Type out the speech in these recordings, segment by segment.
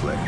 gameplay.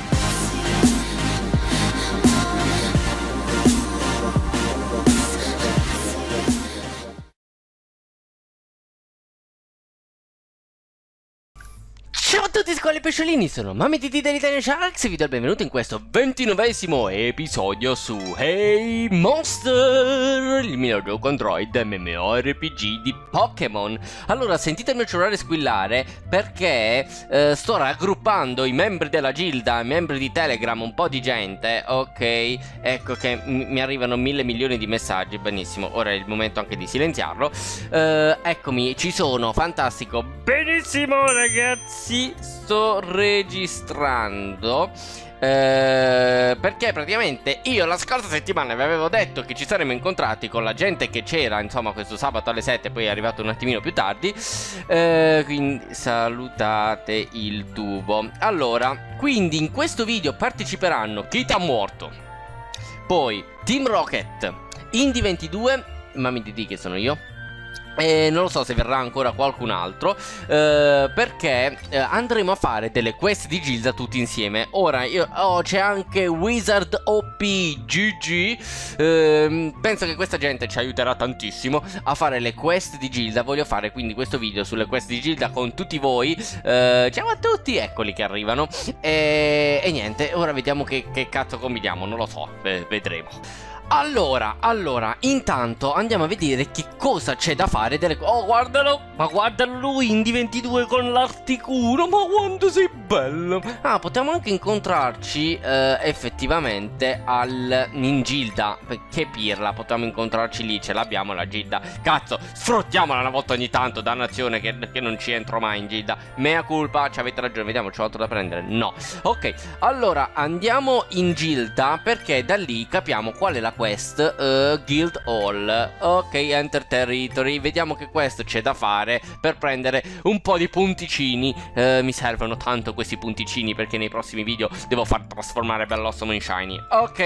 Ciao a tutti squali pesciolini, sono MammiTT dell'Italian Sharks e vi do il benvenuto in questo 29esimo episodio su Hey Monster, il mio gioco Android MMORPG di Pokémon. Allora, sentite il mio cellulare squillare perché sto raggruppando i membri della gilda, i membri di Telegram, un po' di gente. Ok, ecco che mi arrivano 1000 milioni di messaggi, benissimo, ora è il momento anche di silenziarlo. Eccomi, ci sono, fantastico, benissimo ragazzi. Sto registrando perché praticamente io la scorsa settimana vi avevo detto che ci saremmo incontrati con la gente che c'era, insomma, questo sabato alle 7, poi è arrivato un attimino più tardi, quindi salutate il tubo. Allora, quindi in questo video parteciperanno Kita Morto, poi Team Rocket, Indy22, MammiTT che sono io, e non lo so se verrà ancora qualcun altro, perché andremo a fare delle quest di gilda tutti insieme. Ora c'è anche Wizard OP GG, penso che questa gente ci aiuterà tantissimo a fare le quest di gilda. Voglio fare quindi questo video sulle quest di gilda con tutti voi. Ciao a tutti, eccoli che arrivano, e niente, ora vediamo che cazzo combiniamo, non lo so, vedremo. Allora, intanto andiamo a vedere che cosa c'è da fare delle... Oh, guardalo! Ma guardalo lui, Indy22 con l'articuno, ma quanto sei bello! Ah, potremmo anche incontrarci effettivamente in gilda. Che pirla, potremmo incontrarci lì, ce l'abbiamo la gilda. Cazzo, sfruttiamola una volta ogni tanto, dannazione che non ci entro mai in gilda. Mea culpa, ci avete ragione, vediamo, c'ho altro da prendere? No. Ok, allora andiamo in gilda perché da lì capiamo qual è la quest. Guild Hall. Ok, Enter Territory. Vediamo che quest c'è da fare per prendere un po' di punticini. Mi servono tanto questi punticini perché nei prossimi video devo far trasformare Bellossom in Shiny.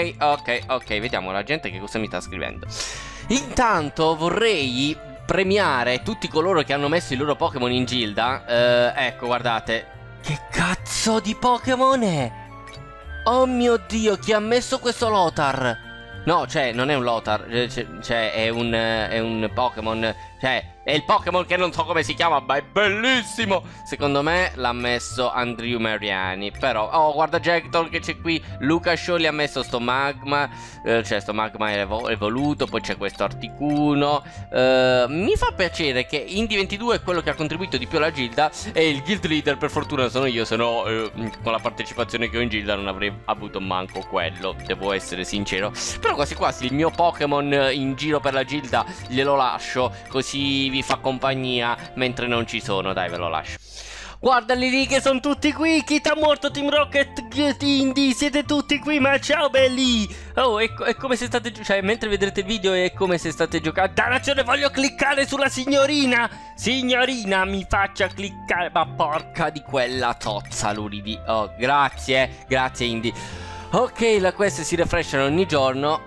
Ok, vediamo la gente che cosa mi sta scrivendo. Intanto vorrei premiare tutti coloro che hanno messo i loro Pokémon in gilda. Ecco, guardate. Che cazzo di Pokémon è? Oh mio Dio, chi ha messo questo Lotar? No, cioè, non è un Lotar, cioè, è un Pokémon, cioè, è il Pokémon che non so come si chiama, ma è bellissimo! Secondo me l'ha messo Andrew Mariani, però... Oh, guarda Jackdaw che c'è qui, Luca Scioli ha messo sto Magma, cioè sto Magma evoluto, poi c'è questo Articuno. Mi fa piacere che Indy22 è quello che ha contribuito di più alla gilda, e il guild leader per fortuna sono io, se no con la partecipazione che ho in gilda non avrei avuto manco quello, devo essere sincero. Però quasi quasi il mio Pokémon in giro per la gilda glielo lascio, così vi fa compagnia mentre non ci sono, dai, ve lo lascio. Guardali lì che sono tutti qui, Kita Morto, Team Rocket, Indy, siete tutti qui, ma ciao belli! Oh, è come se state, cioè, mentre vedrete il video è come se state giocando. Dannazione, voglio cliccare sulla signorina! Signorina, mi faccia cliccare, ma porca di quella tozza, Luridi. Oh, grazie Indy. Ok, la quest si refreshano ogni giorno.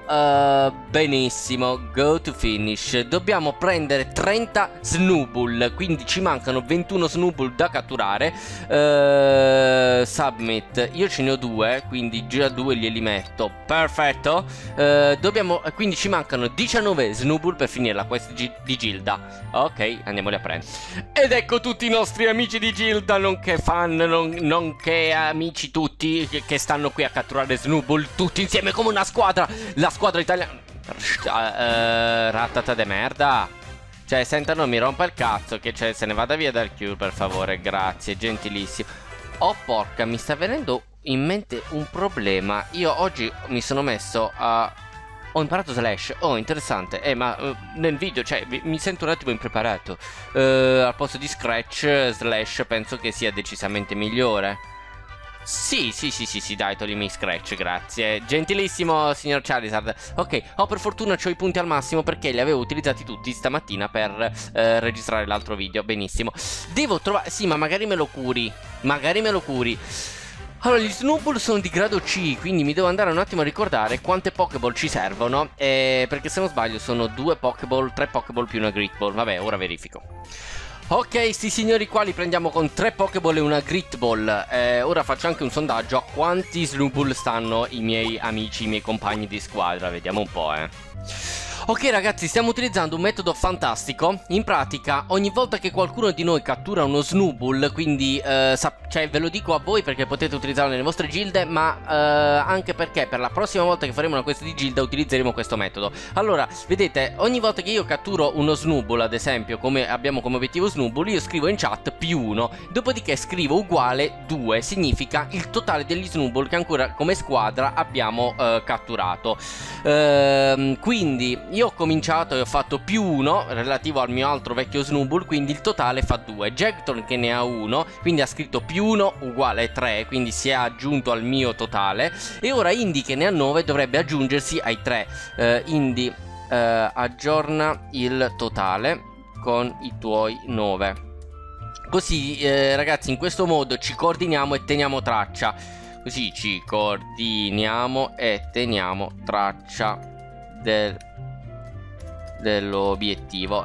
Benissimo, go to finish. Dobbiamo prendere 30 Snubbull, quindi ci mancano 21 Snubbull da catturare. Submit, io ce ne ho 2, quindi già 2 glieli metto. Perfetto. Quindi ci mancano 19 Snubbull per finire la quest di gilda. Ok, andiamoli a prendere. Ed ecco tutti i nostri amici di gilda, nonché fan, nonché amici tutti che stanno qui a catturare Snubbull tutti insieme come una squadra. La squadra italiana. Rattata de merda. Cioè, senta, non mi rompa il cazzo, che cioè, se ne vada via dal queue, per favore, grazie, gentilissimo. Oh porca, mi sta venendo in mente un problema. Io oggi mi sono messo a... Ho imparato Slash. Oh, interessante. Ma nel video, cioè, mi sento un attimo impreparato. Al posto di Scratch, Slash penso che sia decisamente migliore. Sì, dai, toglimi Scratch, grazie. Gentilissimo, signor Charizard. Ok, per fortuna c'ho i punti al massimo perché li avevo utilizzati tutti stamattina per registrare l'altro video. Benissimo. Devo trovare... Sì, ma magari me lo curi. Allora, gli Snubbull sono di grado C, quindi mi devo andare un attimo a ricordare quante Pokéball ci servono, perché se non sbaglio sono 2 Pokéball, 3 Pokéball più una Great Ball. Vabbè, ora verifico. Ok, sti signori qua li prendiamo con 3 Pokéball e una Grit Ball. Ora faccio anche un sondaggio a quanti Snubbull stanno i miei amici, i miei compagni di squadra. Vediamo un po', Ok ragazzi, stiamo utilizzando un metodo fantastico. In pratica, ogni volta che qualcuno di noi cattura uno Snubbull, quindi cioè ve lo dico a voi perché potete utilizzarlo nelle vostre gilde, ma anche perché per la prossima volta che faremo una quest di gilda utilizzeremo questo metodo. Allora, vedete, ogni volta che io catturo uno Snubbull, ad esempio, come abbiamo come obiettivo Snubbull, io scrivo in chat +1, dopodiché scrivo uguale 2, significa il totale degli Snubbull che ancora come squadra abbiamo catturato. Quindi io ho cominciato e ho fatto +1 relativo al mio altro vecchio Snubbull, quindi il totale fa 2. Jackton che ne ha 1, quindi ha scritto +1 uguale 3, quindi si è aggiunto al mio totale. E ora Indy che ne ha 9 dovrebbe aggiungersi ai 3. Indy, aggiorna il totale con i tuoi 9. Così ragazzi, in questo modo ci coordiniamo e teniamo traccia. Così ci coordiniamo e teniamo traccia dell'obiettivo.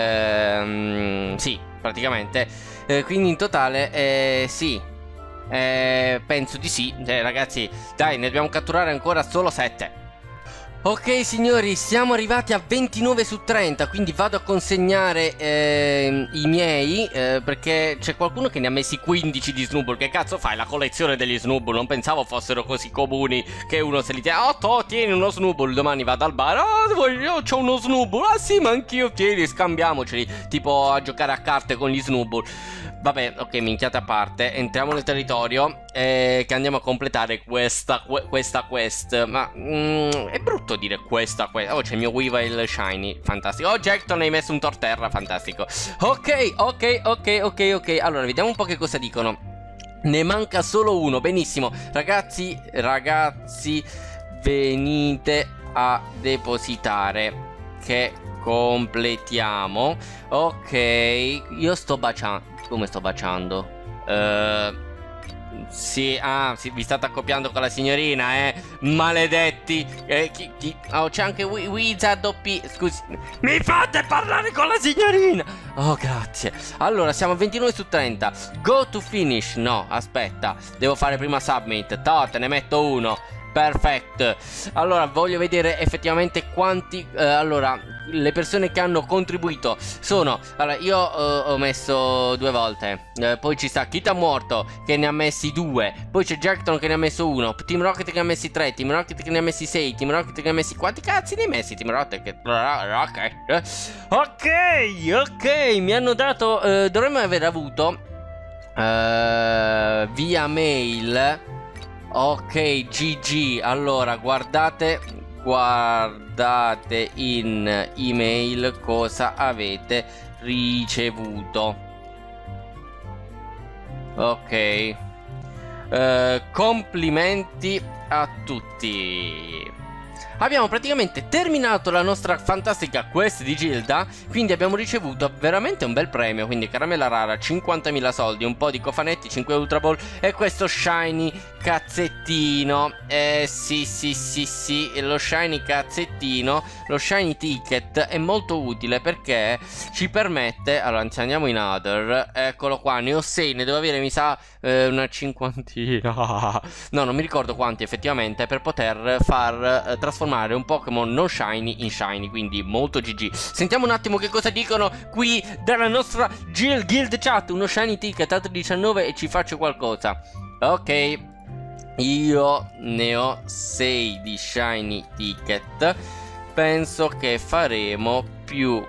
Sì, praticamente. Quindi in totale, sì. Penso di sì. Ragazzi, dai, ne dobbiamo catturare ancora solo 7. Ok signori, siamo arrivati a 29 su 30, quindi vado a consegnare i miei, perché c'è qualcuno che ne ha messi 15 di Snubbull. Che cazzo fai la collezione degli Snubbull? Non pensavo fossero così comuni che uno se li tiene. Oh, tieni uno Snubbull, domani vado al bar. Io c'ho uno Snubbull. Ah sì, ma anch'io, tieni, scambiamoceli. Tipo a giocare a carte con gli Snubbull. Vabbè, ok, minchiate a parte, entriamo nel territorio che andiamo a completare questa quest. Ma è brutto dire questa quest. Oh, c'è il mio Weavile Shiny, fantastico. Oh, Jackton, hai messo un torterra, fantastico. Ok. Allora, vediamo un po' che cosa dicono. Ne manca solo uno, benissimo. Ragazzi, venite a depositare che completiamo. Ok, io sto baciando. Come sto baciando? Sì, vi state accoppiando con la signorina, maledetti. Oh, c'è anche Wizard OP. Scusi, mi fate parlare con la signorina? Oh, grazie. Allora, siamo a 29 su 30. Go to finish. No, aspetta, devo fare prima submit. Te ne metto uno. Perfetto. Allora, voglio vedere effettivamente quanti. Allora, le persone che hanno contribuito sono. Allora, io ho messo 2 volte. Poi ci sta Kita Morto che ne ha messi 2. Poi c'è Jackton che ne ha messo 1. Team Rocket che ne ha messi 3. Team Rocket che ne ha messi 6. Team Rocket che ne ha messi. Quanti cazzi ne hai messi? Team Rocket ok. Mi hanno dato. Dovremmo aver avuto via mail. Ok, GG. Allora, guardate in email cosa avete ricevuto. Ok. Complimenti a tutti. Abbiamo praticamente terminato la nostra fantastica quest di Gilda. Quindi abbiamo ricevuto veramente un bel premio. Quindi caramella rara, 50.000 soldi, un po' di cofanetti, 5 Ultra Ball e questo shiny cazzettino. Sì, lo shiny cazzettino, lo shiny ticket è molto utile perché ci permette. Allora, andiamo in other. Eccolo qua, ne ho 6, ne devo avere mi sa una cinquantina. No, non mi ricordo quanti effettivamente, per poter far trasformare un Pokémon non shiny in shiny. Quindi molto GG. Sentiamo un attimo che cosa dicono qui dalla nostra guild chat. Uno shiny ticket, altri 19 e ci faccio qualcosa. Ok, io ne ho 6 di shiny ticket. Penso che faremo più.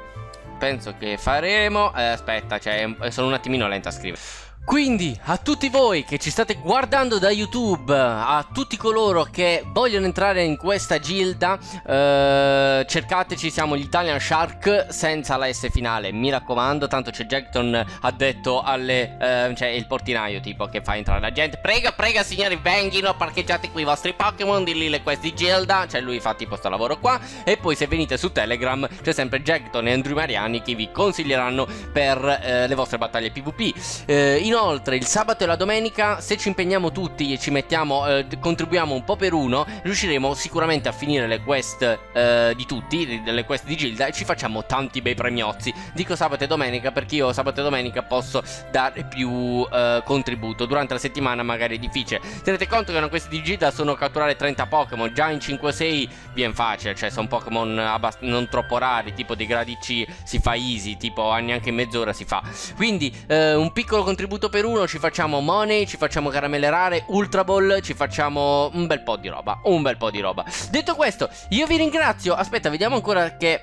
Aspetta, sono un attimino lenta a scrivere. Quindi a tutti voi che ci state guardando da YouTube, a tutti coloro che vogliono entrare in questa gilda, cercateci, siamo gli Italian Shark senza la S finale, mi raccomando. Tanto c'è Jackton addetto alle cioè il portinaio tipo che fa entrare la gente. Prega signori, venghino, parcheggiate qui i vostri Pokémon, dilli le quest di gilda. Cioè lui fa tipo sto lavoro qua. E poi se venite su Telegram c'è sempre Jackton e Andrew Mariani che vi consiglieranno per le vostre battaglie PvP. inoltre il sabato e la domenica, se ci impegniamo tutti e ci mettiamo, contribuiamo un po' per uno, riusciremo sicuramente a finire le quest di tutti, delle quest di Gilda, e ci facciamo tanti bei premiozzi. Dico sabato e domenica perché io sabato e domenica posso dare più contributo. Durante la settimana magari è difficile. Tenete conto che una quest di Gilda sono catturare 30 Pokémon, già in 5-6 viene facile, cioè sono Pokémon non troppo rari, tipo dei gradi C, si fa easy, tipo neanche in mezz'ora si fa. Quindi un piccolo contributo per uno, ci facciamo money, ci facciamo caramelle rare, Ultra Ball, ci facciamo un bel po' di roba, un bel po' di roba. Detto questo, io vi ringrazio. Aspetta, vediamo ancora che...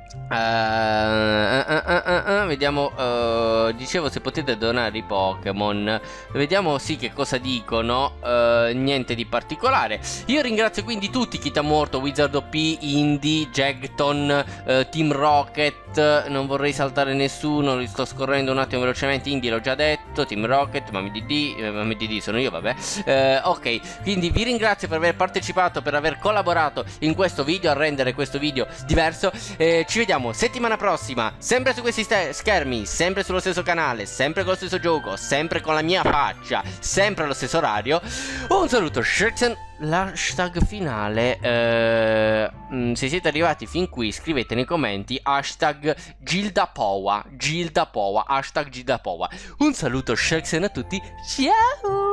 vediamo, dicevo se potete donare i Pokémon. Vediamo sì che cosa dicono. Niente di particolare. Io ringrazio quindi tutti: Kitamorto, Wizard OP, Indy, Jagton, Team Rocket. Non vorrei saltare nessuno, li sto scorrendo un attimo velocemente. Indy l'ho già detto, Team Rocket, Mami DD sono io, vabbè. Ok, quindi vi ringrazio per aver partecipato, per aver collaborato in questo video a rendere questo video diverso. Ci vediamo settimana prossima, sempre su questi schermi, sempre sullo stesso canale, sempre con lo stesso gioco, sempre con la mia faccia, sempre allo stesso orario. Un saluto, Sherxen, l'hashtag finale. Se siete arrivati fin qui, scrivete nei commenti hashtag GildaPowa, hashtag GildaPowa. Un saluto, Sherxen, a tutti, ciao!